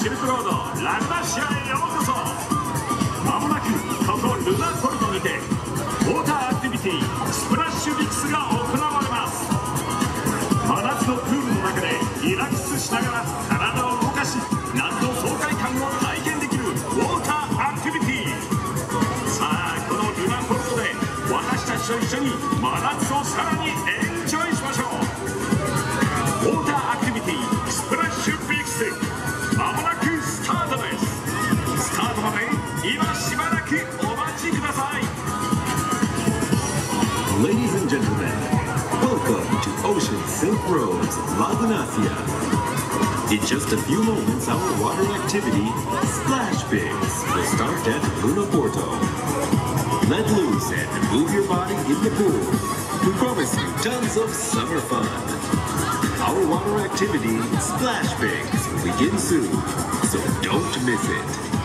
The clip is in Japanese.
シルクロードラグナシアへようこそ。まもなくここルナポルトにてウォーターアクティビティスプラッシュビクスが行われます。真夏のプールの中でリラックスしながら体を動かし、夏の爽快感を体験できるウォーターアクティビティ。さあこのルナポルトで私たちと一緒に真夏をさらにエンジョイしましょう。ウォーターアクティビティスプラッシュビクス、まもなくスタートです。スタートまで今しばらくお待ちください。 Ladies and gentlemen, welcome to Ocean Silk Roads, Laguna. In just a few moments, our water activity, Splash Bigs, will start at Luna Porto. Let loose and move your body in the pool. We promise you tons of summer fun. Our water activity, Splash Bigs, will begin soon, so don't miss it.